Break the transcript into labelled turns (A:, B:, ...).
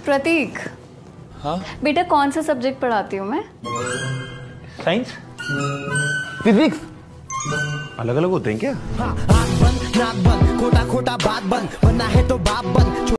A: प्रतीक।
B: हाँ
A: बेटा कौन सा सब्जेक्ट पढ़ाती हूँ मैं?
B: Science
C: physics. अलग अलग होते हैं क्या?
D: हाँ, आँख बंद नाक बंद खोटा खोटा बात बंद बनना है तो बाप बंद।